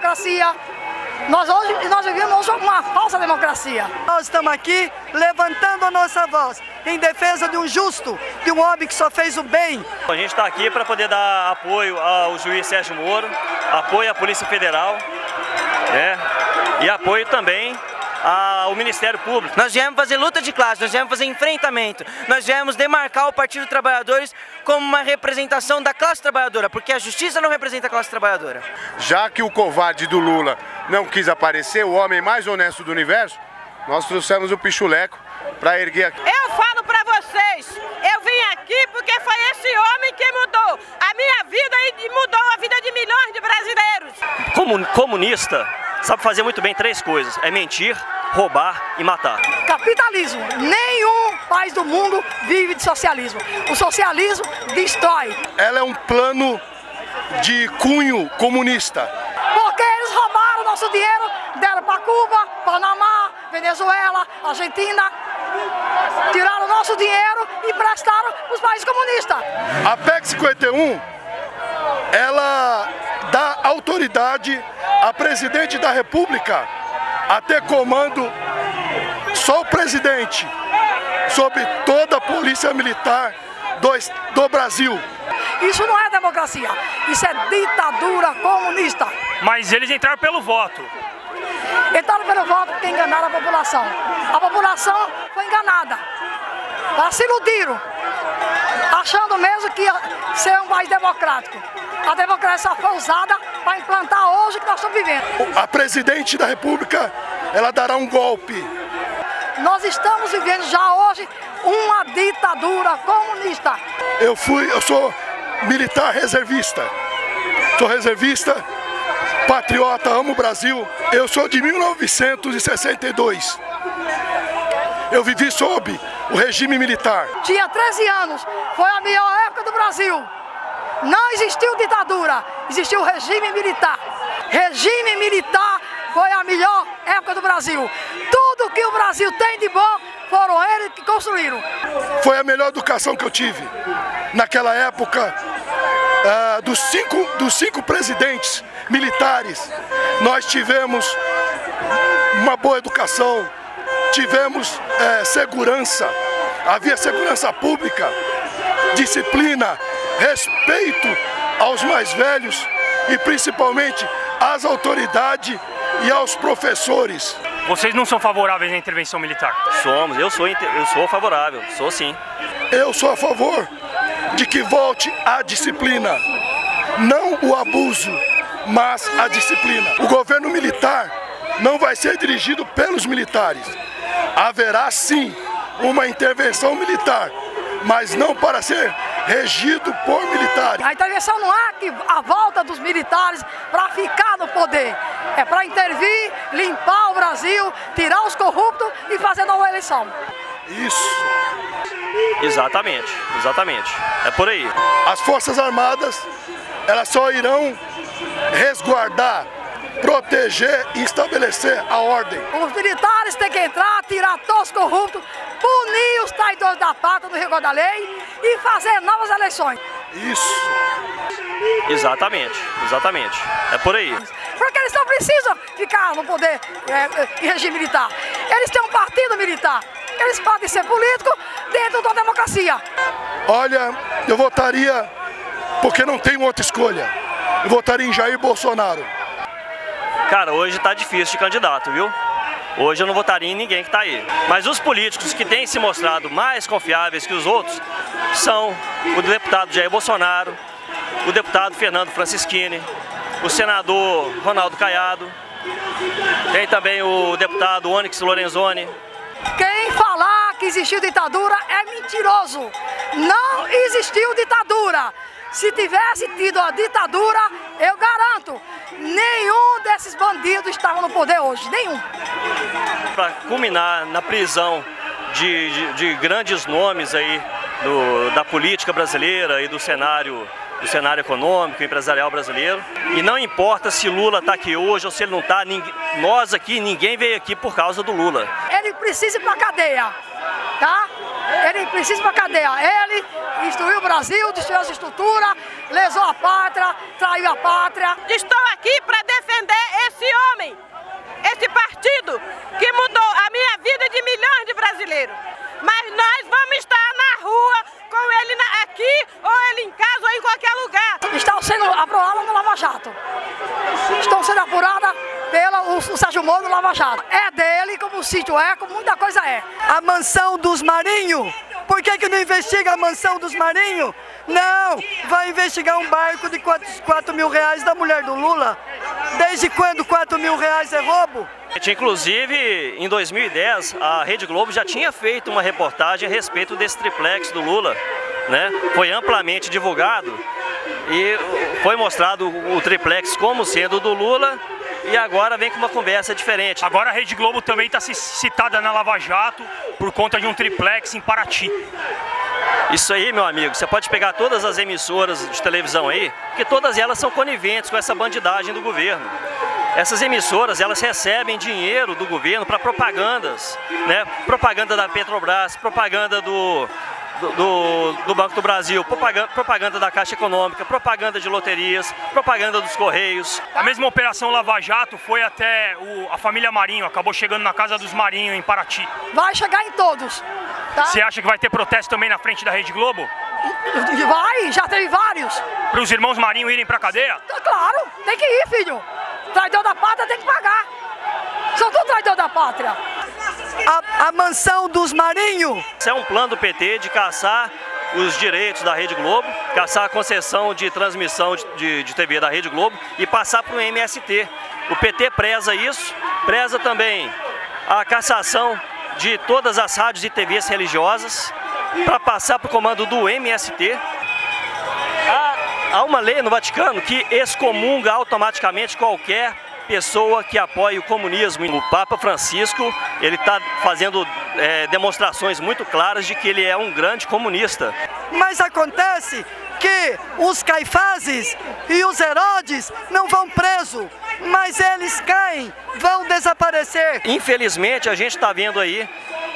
democracia. Nós vivemos uma falsa democracia. Nós estamos aqui levantando a nossa voz em defesa de um justo, de um homem que só fez o bem. A gente está aqui para poder dar apoio ao juiz Sérgio Moro, apoio à Polícia Federal, né? E apoio também ao Ministério Público. Nós viemos fazer luta de classe, nós viemos fazer enfrentamento, nós viemos demarcar o Partido dos Trabalhadores como uma representação da classe trabalhadora, porque a justiça não representa a classe trabalhadora. Já que o covarde do Lula não quis aparecer, o homem mais honesto do universo, nós trouxemos o Pichuleco para erguer aqui. Eu falo para vocês, eu vim aqui porque foi esse homem que mudou a minha vida e mudou a vida de milhões de brasileiros. Comunista sabe fazer muito bem três coisas: é mentir, roubar e matar. Capitalismo. Nenhum país do mundo vive de socialismo. O socialismo destrói. Ela é um plano de cunho comunista. Porque eles roubaram nosso dinheiro, deram para Cuba, Panamá, Venezuela, Argentina. Tiraram nosso dinheiro e prestaram para os países comunistas. A PEC 51, ela dá autoridade a presidente da República a ter comando só o presidente sobre toda a polícia militar do Brasil. Isso não é democracia, isso é ditadura comunista. Mas eles entraram pelo voto. Entraram pelo voto porque enganaram a população. A população foi enganada. Elas se iludiram, achando mesmo que ia ser um país democrático. A democracia foi usada para implantar hoje o que nós estamos vivendo. A presidente da República, ela dará um golpe. Nós estamos vivendo já hoje uma ditadura comunista. Eu sou militar reservista. Sou reservista, patriota, amo o Brasil. Eu sou de 1962. Eu vivi sob o regime militar. Tinha 13 anos, foi a melhor época do Brasil. Não existiu ditadura, existiu regime militar. Regime militar foi a melhor época do Brasil. Tudo que o Brasil tem de bom foram eles que construíram. Foi a melhor educação que eu tive. Naquela época, dos cinco presidentes militares, nós tivemos uma boa educação, tivemos segurança, havia segurança pública, disciplina, respeito aos mais velhos e principalmente às autoridades e aos professores. Vocês não são favoráveis à intervenção militar? Somos, eu sou favorável, sou sim. Eu sou a favor de que volte a disciplina, não o abuso, mas a disciplina. O governo militar não vai ser dirigido pelos militares. Haverá sim uma intervenção militar, mas não para ser regido por militares. A intervenção não é a volta dos militares para ficar no poder. É para intervir, limpar o Brasil, tirar os corruptos e fazer nova eleição. Isso. Exatamente, exatamente. É por aí. As Forças Armadas, elas só irão resguardar, proteger e estabelecer a ordem. Os militares têm que entrar, tirar todos os corruptos, punir os traidores da pátria no rigor da lei e fazer novas eleições. Isso. Exatamente, exatamente. É por aí. Porque eles não precisam ficar no poder em regime militar. Eles têm um partido militar. Eles podem ser políticos dentro da democracia. Olha, eu votaria, porque não tenho outra escolha, eu votaria em Jair Bolsonaro. Cara, hoje tá difícil de candidato, viu? Hoje eu não votaria em ninguém que tá aí. Mas os políticos que têm se mostrado mais confiáveis que os outros são o deputado Jair Bolsonaro, o deputado Fernando Francischini, o senador Ronaldo Caiado, tem também o deputado Onyx Lorenzoni. Quem falar que existiu ditadura é mentiroso. Não existiu ditadura. Se tivesse tido a ditadura, eu garanto, nenhum desses bandidos estava no poder hoje, nenhum. Para culminar na prisão de grandes nomes aí da política brasileira e do cenário econômico, empresarial brasileiro. E não importa se Lula está aqui hoje ou se ele não está, nós aqui, ninguém veio aqui por causa do Lula. Ele precisa ir para a cadeia, tá? Ele precisa ir para a cadeia. Ele destruiu o Brasil, destruiu as estruturas, lesou a pátria, traiu a pátria. Estou aqui para defender homem, esse partido que mudou a minha vida de milhões de brasileiros. Mas nós vamos estar na rua com ele aqui, ou ele em casa, ou em qualquer lugar. Estão sendo aprovadas no Lava Jato. Estão sendo apuradas pelo Sérgio Moro no Lava Jato. É dele, como o sítio é, como muita coisa é. A mansão dos Marinho. Por que não investiga a mansão dos Marinho? Não, vai investigar um barco de 4 mil reais da mulher do Lula. Desde quando 4 mil reais é roubo? Inclusive, em 2010, a Rede Globo já tinha feito uma reportagem a respeito desse triplex do Lula, né? Foi amplamente divulgado e foi mostrado o triplex como sendo do Lula. E agora vem com uma conversa diferente. Agora a Rede Globo também está citada na Lava Jato por conta de um triplex em Paraty. Isso aí, meu amigo, você pode pegar todas as emissoras de televisão aí, porque todas elas são coniventes com essa bandidagem do governo. Essas emissoras, elas recebem dinheiro do governo para propagandas, né? Propaganda da Petrobras, propaganda do Banco do Brasil, propaganda da Caixa Econômica, propaganda de loterias, propaganda dos Correios. A mesma operação Lava Jato foi até a família Marinho, acabou chegando na casa dos Marinho em Paraty. Vai chegar em todos. Tá? Você acha que vai ter protesto também na frente da Rede Globo? Vai, já teve vários. Para os irmãos Marinho irem para a cadeia? Claro, tem que ir, filho. Traidor da pátria tem que pagar. São todos traidor da pátria. A mansão dos Marinho. Isso é um plano do PT de caçar os direitos da Rede Globo, caçar a concessão de transmissão de TV da Rede Globo e passar para o MST. O PT preza isso, preza também a cassação de todas as rádios e TVs religiosas para passar para o comando do MST. Há uma lei no Vaticano que excomunga automaticamente qualquer pessoa que apoia o comunismo. O Papa Francisco, ele está fazendo demonstrações muito claras de que ele é um grande comunista. Mas acontece que os Caifazes e os Herodes não vão presos, mas eles caem, vão desaparecer. Infelizmente, a gente está vendo aí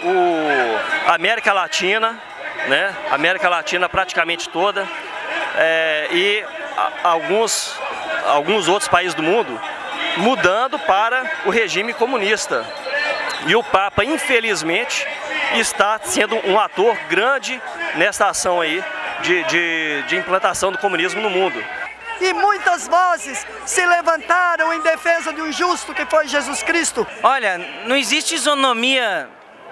a América Latina, né? A América Latina praticamente toda, e alguns outros países do mundo mudando para o regime comunista. E o Papa, infelizmente, está sendo um ator grande nessa ação aí de implantação do comunismo no mundo. E muitas vozes se levantaram em defesa de um justo que foi Jesus Cristo. Olha, não existe isonomia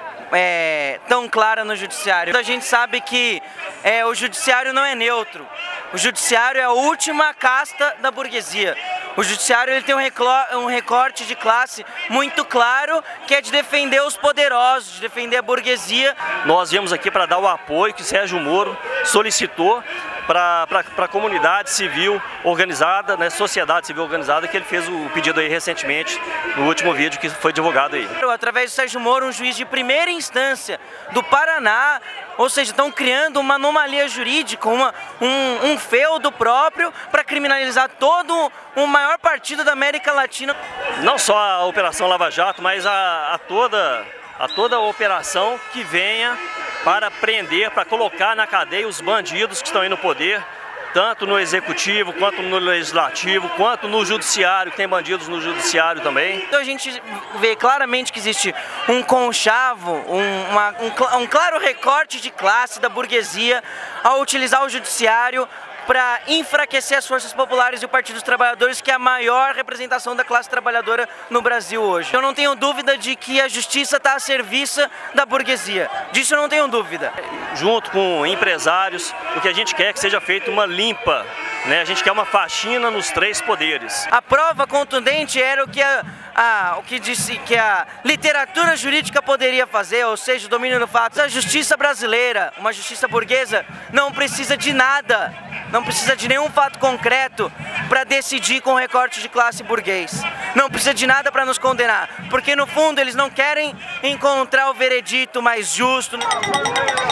tão clara no judiciário. A gente sabe que o judiciário não é neutro. O judiciário é a última casta da burguesia. O judiciário ele tem um recorte de classe muito claro, que é de defender os poderosos, de defender a burguesia. Nós viemos aqui para dar o apoio que Sérgio Moro solicitou para a comunidade civil organizada, né, sociedade civil organizada, que ele fez o pedido aí recentemente, no último vídeo que foi divulgado aí. Através do Sérgio Moro, um juiz de primeira instância do Paraná, ou seja, estão criando uma anomalia jurídica, um feudo próprio para criminalizar todo o maior partido da América Latina. Não só a Operação Lava Jato, mas a toda a operação que venha para prender, para colocar na cadeia os bandidos que estão aí no poder, tanto no executivo, quanto no legislativo, quanto no judiciário, que tem bandidos no judiciário também. Então a gente vê claramente que existe um conchavo, um claro recorte de classe da burguesia ao utilizar o judiciário para enfraquecer as forças populares e o Partido dos Trabalhadores, que é a maior representação da classe trabalhadora no Brasil hoje. Eu não tenho dúvida de que a justiça está a serviço da burguesia. Disso eu não tenho dúvida. Junto com empresários, o que a gente quer é que seja feita uma limpa, né? A gente quer uma faxina nos três poderes. A prova contundente era o que disse que a literatura jurídica poderia fazer, ou seja, o domínio do fato. A justiça brasileira, uma justiça burguesa, não precisa de nada. Não precisa de nenhum fato concreto para decidir com o recorte de classe burguês. Não precisa de nada para nos condenar, porque no fundo eles não querem encontrar o veredito mais justo.